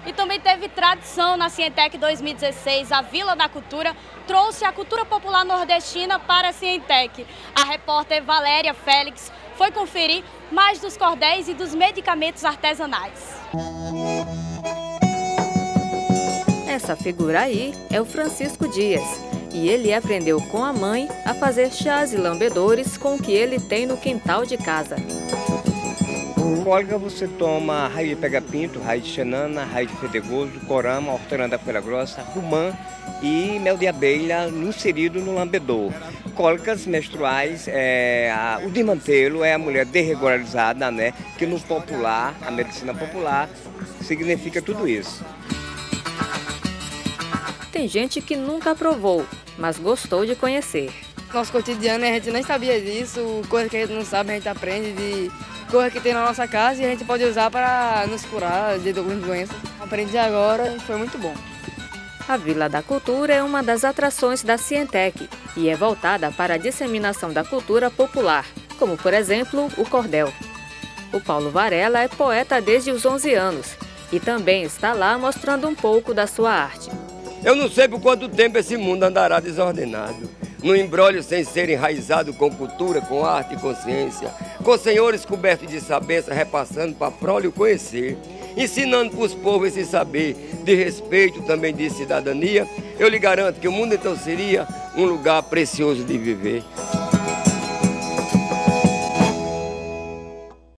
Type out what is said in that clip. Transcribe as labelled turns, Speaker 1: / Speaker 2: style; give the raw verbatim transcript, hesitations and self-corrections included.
Speaker 1: E também teve tradição na Cientec dois mil e dezesseis. A Vila da Cultura trouxe a cultura popular nordestina para a Cientec. A repórter Valéria Félix foi conferir mais dos cordéis e dos medicamentos artesanais.
Speaker 2: Essa figura aí é o Francisco Dias. E ele aprendeu com a mãe a fazer chás e lambedores com o que ele tem no quintal de casa.
Speaker 3: Cólica você toma raiz de pega-pinto, raiz de xenana, raiz de fedegoso, corama, hortelã da folha grossa, romã e mel de abelha inserido no lambedor. Cólicas menstruais, é, a, o desmantelo é a mulher desregularizada, né? Que no popular, a medicina popular, significa tudo isso.
Speaker 2: Tem gente que nunca provou, mas gostou de conhecer.
Speaker 4: Nosso cotidiano a gente nem sabia disso, coisa que a gente não sabe a gente aprende de coisa que tem na nossa casa e a gente pode usar para nos curar de algumas doenças. Aprendi agora e foi muito bom.
Speaker 2: A Vila da Cultura é uma das atrações da Cientec e é voltada para a disseminação da cultura popular, como por exemplo o cordel. O Paulo Varela é poeta desde os onze anos e também está lá mostrando um pouco da sua arte.
Speaker 5: Eu não sei por quanto tempo esse mundo andará desordenado, no embrólio sem ser enraizado com cultura, com arte e consciência, com senhores cobertos de sabença repassando para a prole o conhecer, ensinando para os povos esse saber de respeito, também de cidadania. Eu lhe garanto que o mundo então seria um lugar precioso de viver.